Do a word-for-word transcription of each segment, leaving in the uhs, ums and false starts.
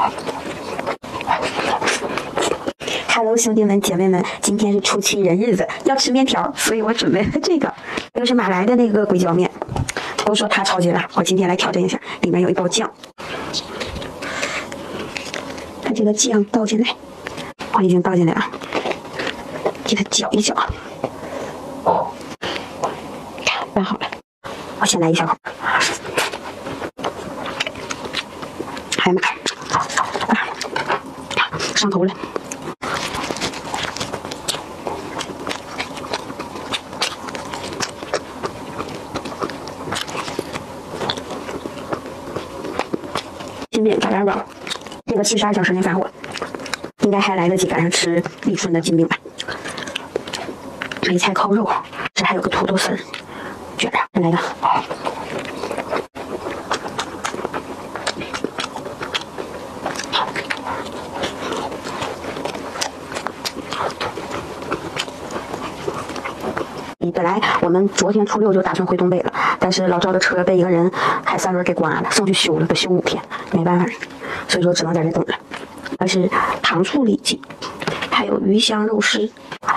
Hello， 兄弟们姐妹们，今天是初七人日子，要吃面条，所以我准备了这个，这个是马来的那个硅胶面，都说它超级辣，我今天来挑战一下，里面有一包酱，把这个酱倒进来，我已经倒进来了，给它搅一搅，拌好了，我先来一小口，哎呀妈，上头了。新饼炸两包，这个七十二小时内发货，应该还来得及赶上吃立春的金饼吧。梅菜扣肉，这还有个土豆丝儿，卷着，再来个。本来我们昨天初六就打算回东北了，但是老赵的车被一个人开三轮给刮了，送去修了，得修五天，没办法，所以说只能在这等着。而是糖醋里脊，还有鱼香肉丝。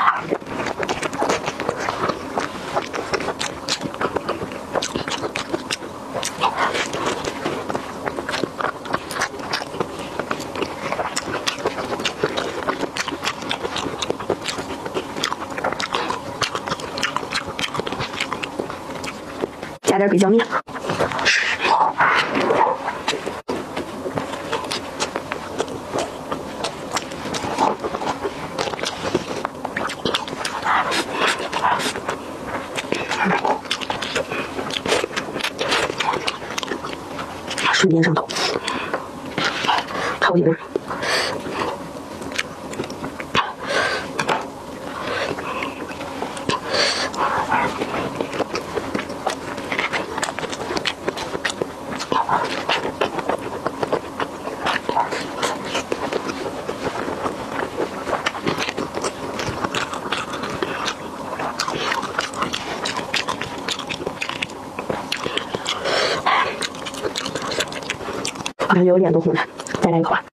加点硅胶面，瞬间上头，超级辣。我感觉我脸都红了，再来一口啊！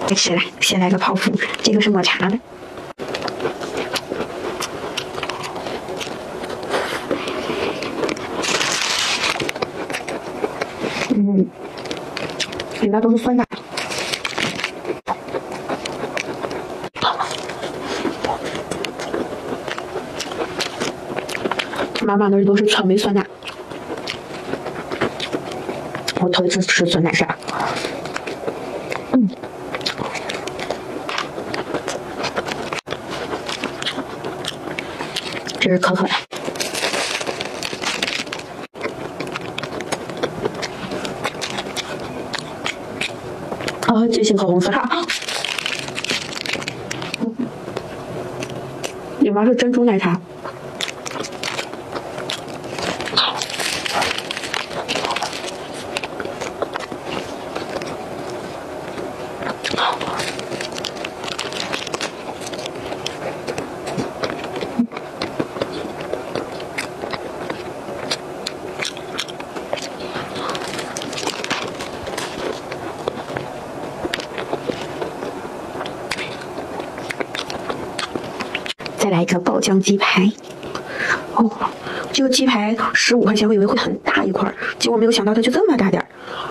吃了，先来个泡芙，这个是抹茶的。嗯，里面都是酸奶。满满的都是草莓酸奶。我头一次吃酸奶沙。嗯。这是可可的。啊，巨星和红色茶。里面是珍珠奶茶。再来一个爆浆鸡排。哦，这个鸡排十五块钱，我以为会很大一块，结果没有想到它就这么大点儿。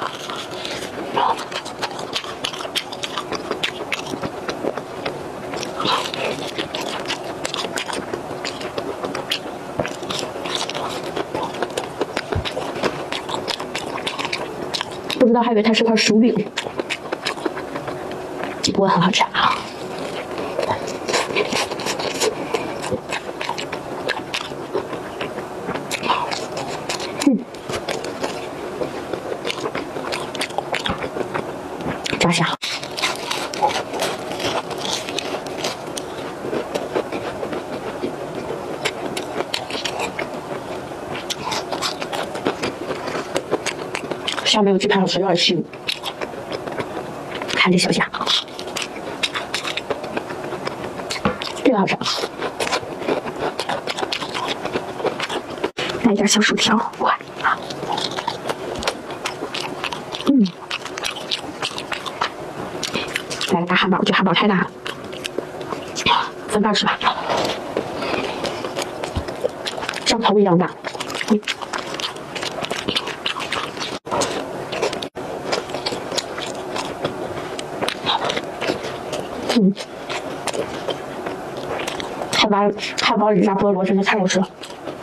不知道还以为它是块薯饼，不过很好吃啊。嗯，炸虾。虾没有鸡排好吃，有点腥。看这小虾，这个好吃。来一点小薯条，哇！嗯，来个大汉堡，这汉堡太大了，分半吃吧，像头一样大。嗯。嗯，汉堡汉堡里加菠萝真的太好吃了。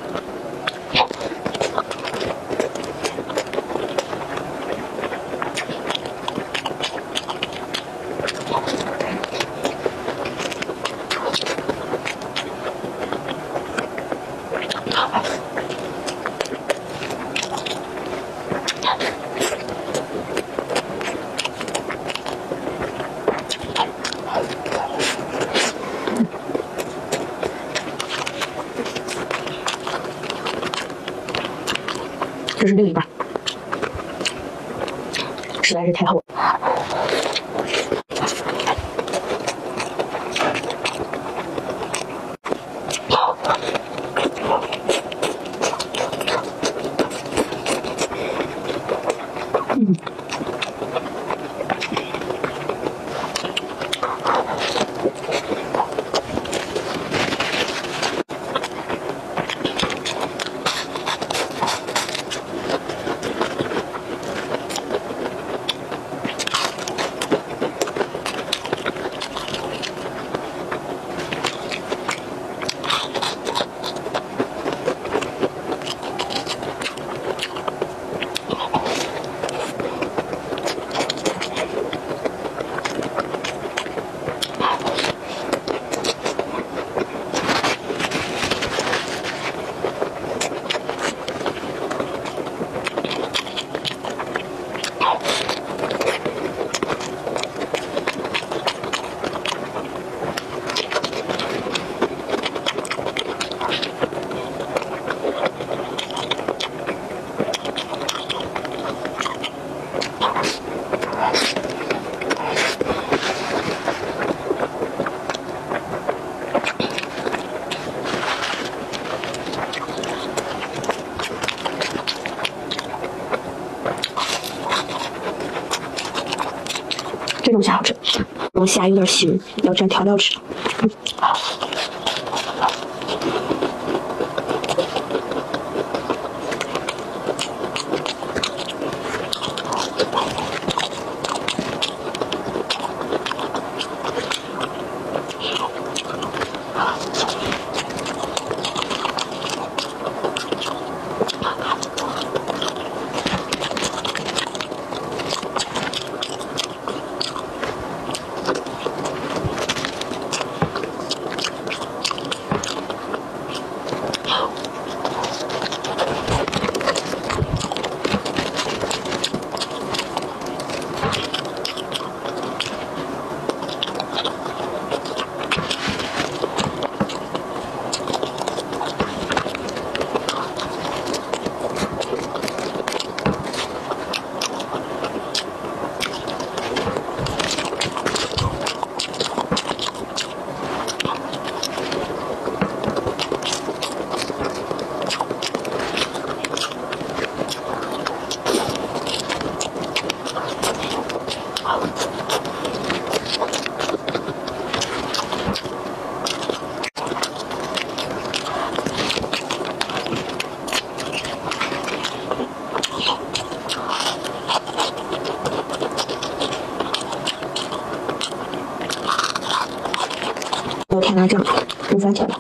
这是另一半，实在是太厚了。嗯。这种虾好吃。 我虾有点腥，要蘸调料吃。嗯有甜辣酱，用番茄吧。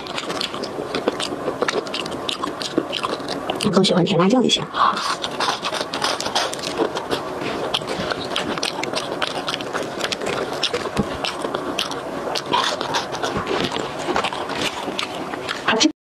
我更喜欢甜辣酱一些。